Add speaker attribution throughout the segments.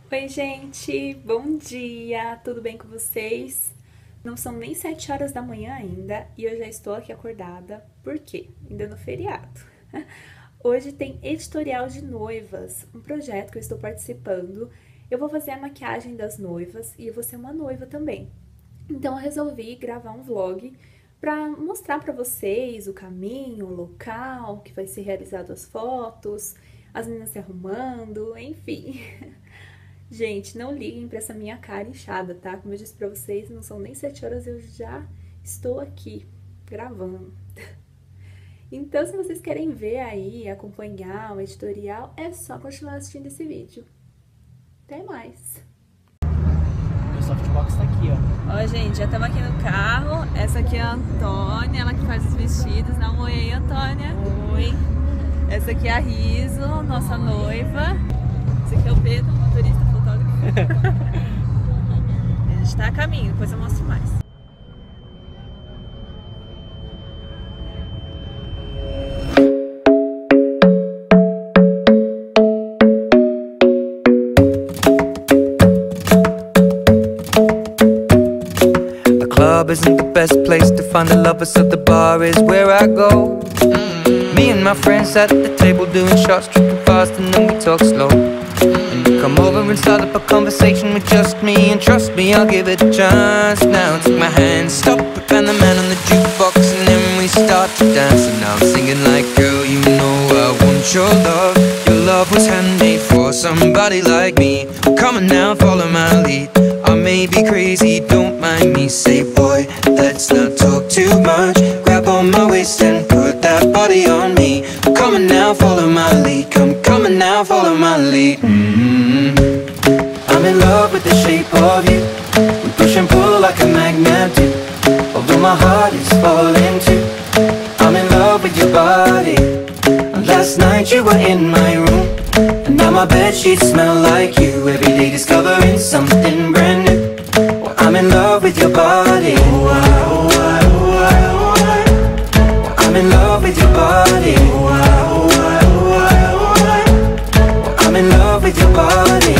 Speaker 1: Oi, gente, bom dia, tudo bem com vocês? Não são nem 7 horas da manhã ainda e eu já estou aqui acordada. Por quê? Ainda no feriado. Hoje tem editorial de noivas, um projeto que eu estou participando. Eu vou fazer a maquiagem das noivas e eu vou ser uma noiva também. Então eu resolvi gravar um vlog para mostrar para vocês o caminho, o local que vai ser realizado as fotos, as meninas se arrumando, enfim. Gente, não liguem pra essa minha cara inchada, tá? Como eu disse pra vocês, não são nem 7 horas, eu já estou aqui gravando. Então, se vocês querem ver aí, acompanhar o editorial, é só continuar assistindo esse vídeo. Até mais!
Speaker 2: Meu softbox tá aqui, ó.
Speaker 1: Ó, gente, já estamos aqui no carro. Essa aqui é a Antônia, ela que faz os vestidos. Dá um oi aí, Antônia. Oi. Essa aqui é a Riso, nossa noiva. Esse aqui é o Pedro, motorista, fotógrafo. A gente tá a caminho, depois eu mostro mais.
Speaker 3: The club isn't the best place to find the lovers, so the bar is where I go. Me and my friends at the table doing shots, tripping fast, and then we talk slow. And you come over and start up a conversation with just me, and trust me, I'll give it a chance. Now take my hand, stop it, and the man on the jukebox, and then we start to dance. And now I'm singing like, girl, you know I want your love. Your love was handmade for somebody like me. Come on now, follow my lead. I may be crazy, don't mind me. Say, boy, let's not talk too much. Grab on my waist and put that body on me. Come on now, follow my lead. Come on now, follow my lead. I'm in love with the shape of you. We push and pull like a magnet do. Although my heart is falling too. I'm in love with your body. Last night you were in my room, and now my bedsheets smell like you. Every day discovering something brand new. Well, I'm in love with your body. I'm in love with your body. I'm in love with your body.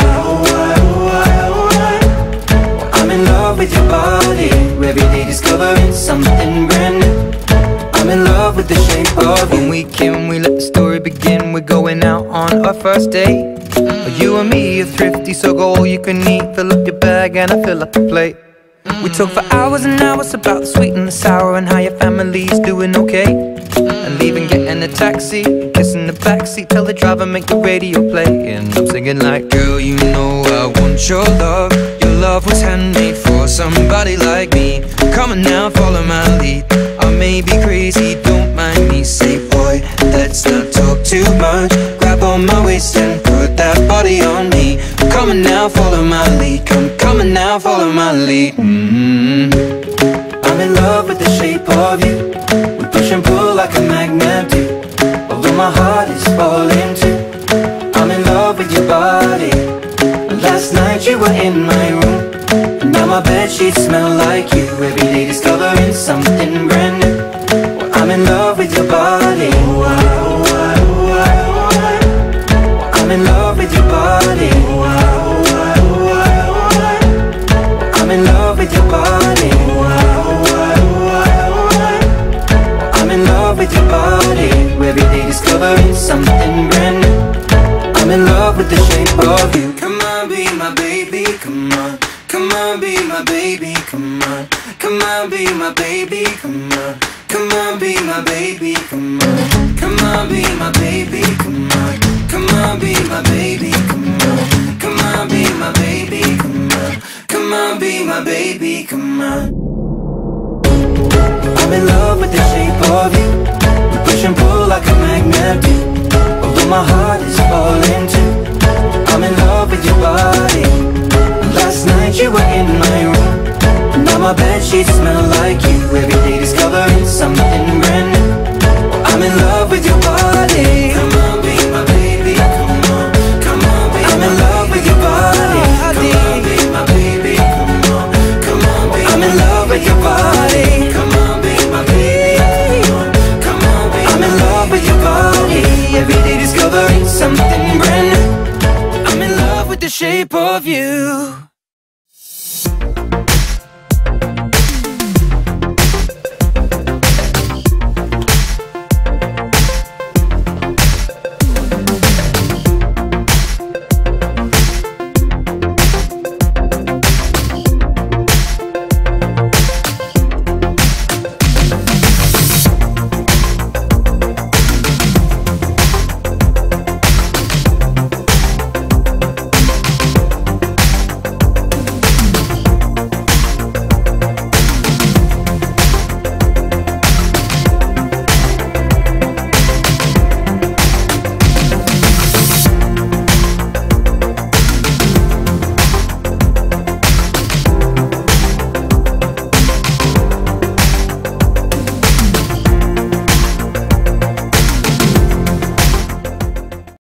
Speaker 3: I'm in love with your body. Every day discovering something brand new. I'm in love with the shape of you. When we came, we let the story begin. We're going out on our first date. You and me are thrifty, so go all you can eat. Fill up your bag and I fill up the plate. We talk for hours and hours about the sweet and the sour, and how your family's doing okay. And leaving, getting a taxi, kissing the backseat, tell the driver make the radio play. And I'm singing like, girl, you know I want your love. Your love was handmade for somebody like me. Come on now, follow my lead. I may be crazy, don't mind me. Say, boy, let's not talk too much. Grab on my waist and put that body on me. Come on now, follow my lead. Come on now, follow my lead. I'm in love with the shape of you. We push and pull like a magnet do. Although my heart is falling too. I'm in love with your body. Last night you were in my room, and now my bedsheets smell like you. Every day discovering something brand new. Well, I'm in love with your body. I'm in love with your body. I'm in love with your body. I'm in love with your body. Every day discovering something brand new. I'm in love with the shape of you. Come on, be my baby, come on. Come on, be my baby, come on. Come on, be my baby, come on. Come on, be my baby, come on. Come on, be my baby, come on. Come on, be my baby, come on. Come on, be my baby, come on. Come on, be my baby, come on. I'm in love with the shape of you. We push and pull like a magnet do. Although my heart is falling too. I'm in love with your body. Last night you were in my room, now my bedsheets smell like you. Every day discovering something brand new. I'm in love with your body. Come on, be my baby, come on. Come on, be I'm in love with your body. Come on, be my baby, come on. Come on, be I'm in love with your body. Come on, be my baby, come on. Come on, be I'm in love with your body. Every day discovering something brand new. I'm in love with the shape of you.